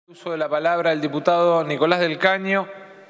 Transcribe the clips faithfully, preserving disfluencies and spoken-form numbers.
Uso de la palabra el diputado Nicolás del Caño.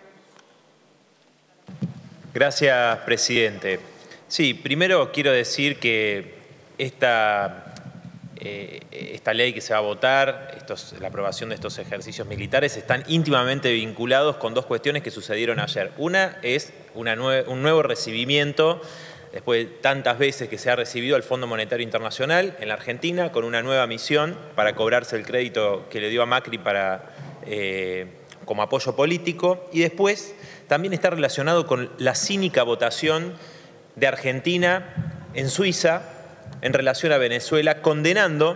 Gracias, presidente. Sí, primero quiero decir que esta, eh, esta ley que se va a votar, estos, la aprobación de estos ejercicios militares, están íntimamente vinculados con dos cuestiones que sucedieron ayer. Una es una nue- un nuevo recibimiento, después de tantas veces que se ha recibido al Fondo Monetario Internacional en la Argentina, con una nueva misión para cobrarse el crédito que le dio a Macri para, eh, como apoyo político. Y después también está relacionado con la cínica votación de Argentina en Suiza en relación a Venezuela, condenando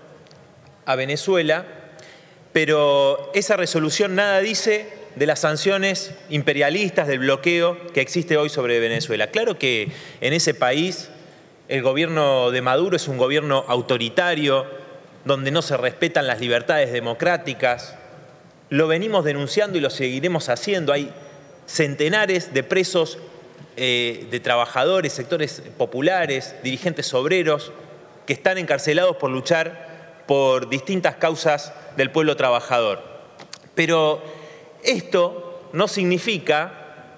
a Venezuela, pero esa resolución nada dice de las sanciones imperialistas, del bloqueo que existe hoy sobre Venezuela. Claro que en ese país el gobierno de Maduro es un gobierno autoritario, donde no se respetan las libertades democráticas. Lo venimos denunciando y lo seguiremos haciendo. Hay centenares de presos, eh, de trabajadores, sectores populares, dirigentes obreros, que están encarcelados por luchar por distintas causas del pueblo trabajador. Pero esto no significa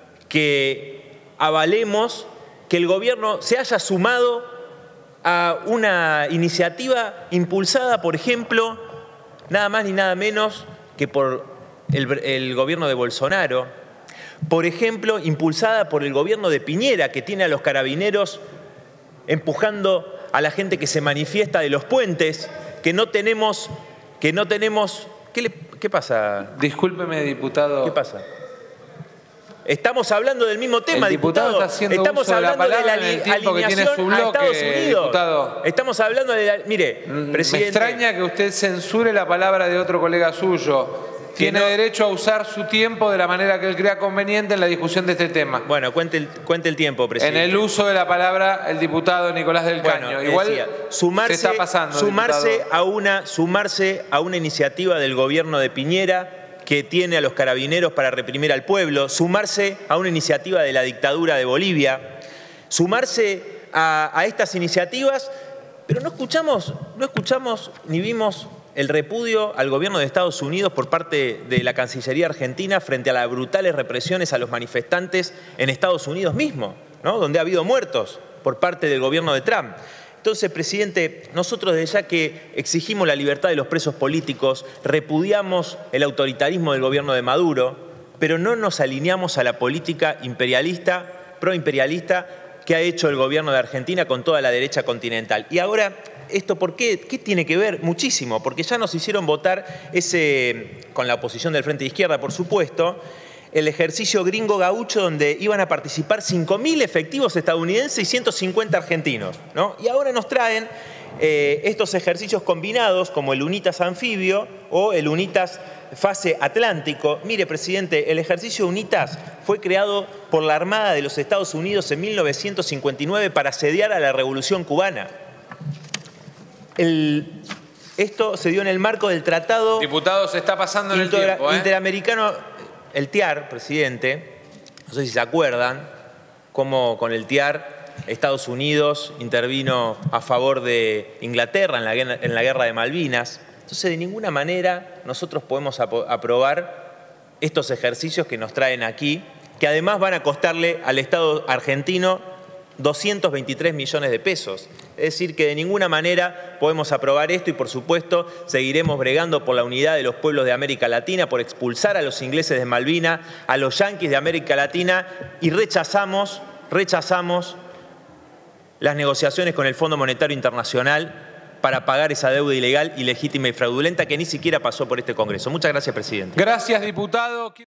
que avalemos que el gobierno se haya sumado a una iniciativa impulsada, por ejemplo, nada más ni nada menos que por el, el gobierno de Bolsonaro, por ejemplo, impulsada por el gobierno de Piñera, que tiene a los carabineros empujando a la gente que se manifiesta de los puentes, que no tenemos, que no tenemos, ¿qué le ¿Qué pasa? Discúlpeme, diputado. ¿Qué pasa? Estamos hablando del mismo tema, el diputado. diputado. Está haciendo Estamos uso hablando de la, de la en el tiempo que tiene alineación su bloque, a Estados Unidos. Diputado. Estamos hablando de la, mire, presidente. Me extraña que usted censure la palabra de otro colega suyo. Tiene no, derecho a usar su tiempo de la manera que él crea conveniente en la discusión de este tema. Bueno, cuente el, cuente el tiempo, presidente. En el uso de la palabra, el diputado Nicolás del Caño. Bueno, Igual decía, sumarse, se está pasando, sumarse a una, sumarse a una iniciativa del gobierno de Piñera que tiene a los carabineros para reprimir al pueblo, sumarse a una iniciativa de la dictadura de Bolivia, sumarse a, a estas iniciativas, pero no escuchamos, no escuchamos ni vimos el repudio al gobierno de Estados Unidos por parte de la Cancillería Argentina frente a las brutales represiones a los manifestantes en Estados Unidos mismo, ¿no? Donde ha habido muertos por parte del gobierno de Trump. Entonces, presidente, nosotros desde ya que exigimos la libertad de los presos políticos, repudiamos el autoritarismo del gobierno de Maduro, pero no nos alineamos a la política imperialista, proimperialista que ha hecho el gobierno de Argentina con toda la derecha continental. Y ahora, ¿esto por qué? ¿Qué tiene que ver? Muchísimo, porque ya nos hicieron votar ese, con la oposición del Frente de Izquierda, por supuesto, el ejercicio gringo gaucho donde iban a participar cinco mil efectivos estadounidenses y ciento cincuenta argentinos, ¿no? Y ahora nos traen eh, estos ejercicios combinados como el UNITAS anfibio o el UNITAS fase atlántico. Mire, presidente, el ejercicio UNITAS fue creado por la Armada de los Estados Unidos en mil novecientos cincuenta y nueve para asediar a la Revolución Cubana. El, esto se dio en el marco del Tratado Diputado, se está pasando en el inter, tiempo, ¿eh? Interamericano, el T I A R, presidente, no sé si se acuerdan, cómo con el T I A R Estados Unidos intervino a favor de Inglaterra en la, en la guerra de Malvinas. Entonces, de ninguna manera nosotros podemos aprobar estos ejercicios que nos traen aquí, que además van a costarle al Estado argentino doscientos veintitrés millones de pesos. Es decir, que de ninguna manera podemos aprobar esto y, por supuesto, seguiremos bregando por la unidad de los pueblos de América Latina, por expulsar a los ingleses de Malvinas, a los yanquis de América Latina, y rechazamos, rechazamos las negociaciones con el Fondo Monetario Internacional para pagar esa deuda ilegal, ilegítima y fraudulenta que ni siquiera pasó por este Congreso. Muchas gracias, presidente. Gracias, diputado.